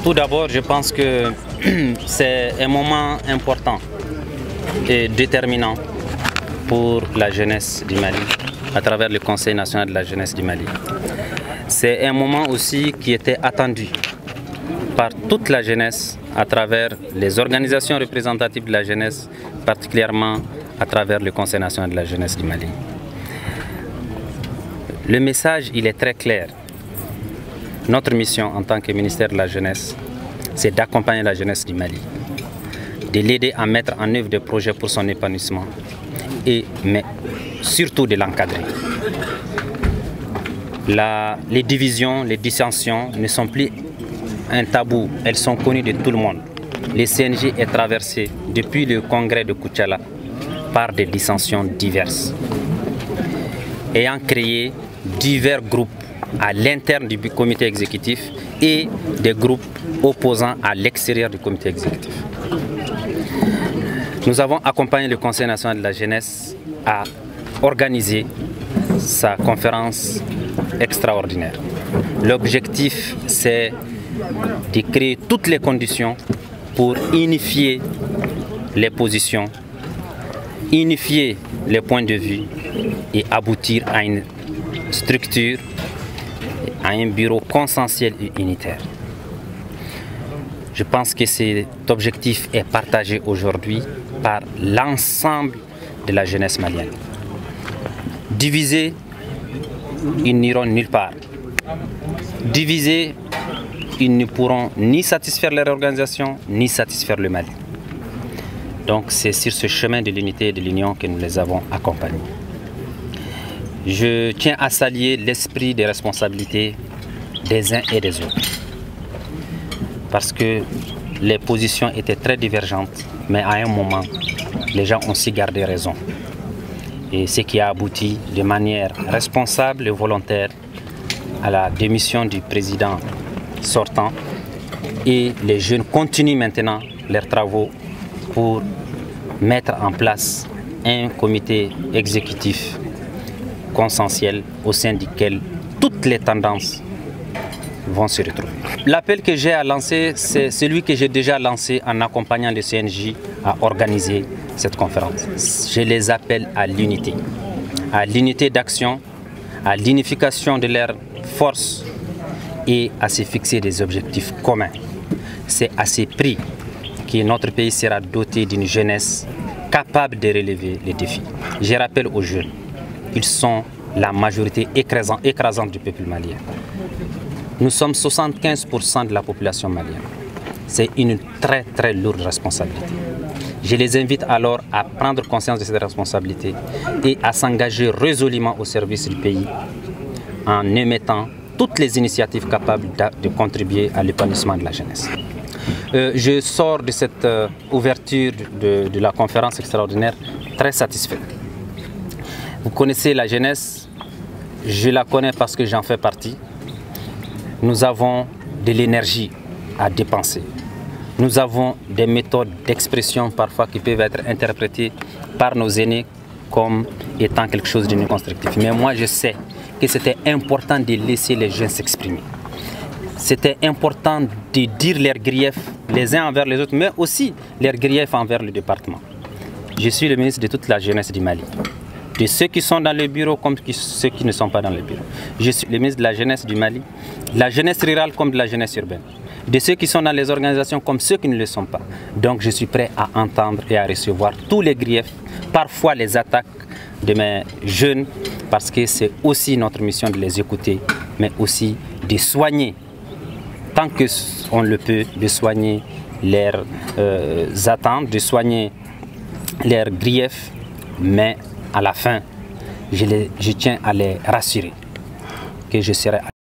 Tout d'abord, je pense que c'est un moment important et déterminant pour la jeunesse du Mali, à travers le Conseil national de la jeunesse du Mali. C'est un moment aussi qui était attendu par toute la jeunesse, à travers les organisations représentatives de la jeunesse, particulièrement à travers le Conseil national de la jeunesse du Mali. Le message, il est très clair. Notre mission en tant que ministère de la Jeunesse, c'est d'accompagner la jeunesse du Mali, de l'aider à mettre en œuvre des projets pour son épanouissement, mais surtout de l'encadrer. Les divisions, les dissensions ne sont plus un tabou, elles sont connues de tout le monde. Le CNJ est traversé depuis le congrès de Koutiala par des dissensions diverses, ayant créé divers groupes à l'interne du comité exécutif et des groupes opposants à l'extérieur du comité exécutif. Nous avons accompagné le Conseil national de la jeunesse à organiser sa conférence extraordinaire. L'objectif, c'est de créer toutes les conditions pour unifier les positions, unifier les points de vue et aboutir à une structure, à un bureau consensuel et unitaire. Je pense que cet objectif est partagé aujourd'hui par l'ensemble de la jeunesse malienne. Divisés, ils n'iront nulle part. Divisés, ils ne pourront ni satisfaire leur organisation, ni satisfaire le Mali. Donc c'est sur ce chemin de l'unité et de l'union que nous les avons accompagnés. Je tiens à saluer l'esprit de responsabilité des uns et des autres. Parce que les positions étaient très divergentes, mais à un moment, les gens ont aussi gardé raison. Et ce qui a abouti de manière responsable et volontaire à la démission du président sortant. Et les jeunes continuent maintenant leurs travaux pour mettre en place un comité exécutif consensuel au sein duquel toutes les tendances vont se retrouver. L'appel que j'ai à lancer, c'est celui que j'ai déjà lancé en accompagnant le CNJ à organiser cette conférence. Je les appelle à l'unité d'action, à l'unification de leurs forces et à se fixer des objectifs communs. C'est à ce prix que notre pays sera doté d'une jeunesse capable de relever les défis. Je rappelle aux jeunes, ils sont la majorité écrasante du peuple malien. Nous sommes 75% de la population malienne. C'est une très très lourde responsabilité. Je les invite alors à prendre conscience de cette responsabilité et à s'engager résolument au service du pays en émettant toutes les initiatives capables de contribuer à l'épanouissement de la jeunesse. Je sors de cette ouverture de la conférence extraordinaire très satisfait. Vous connaissez la jeunesse, je la connais parce que j'en fais partie. Nous avons de l'énergie à dépenser. Nous avons des méthodes d'expression parfois qui peuvent être interprétées par nos aînés comme étant quelque chose de non constructif. Mais moi je sais que c'était important de laisser les jeunes s'exprimer. C'était important de dire leurs griefs les uns envers les autres, mais aussi leurs griefs envers le département. Je suis le ministre de toute la jeunesse du Mali, de ceux qui sont dans le bureau comme ceux qui ne sont pas dans le bureau. Je suis le ministre de la jeunesse du Mali, de la jeunesse rurale comme de la jeunesse urbaine, de ceux qui sont dans les organisations comme ceux qui ne le sont pas. Donc je suis prêt à entendre et à recevoir tous les griefs, parfois les attaques de mes jeunes, parce que c'est aussi notre mission de les écouter, mais aussi de soigner, tant qu'on le peut, de soigner leurs attentes, de soigner leurs griefs, mais à la fin, je tiens à les rassurer que je serai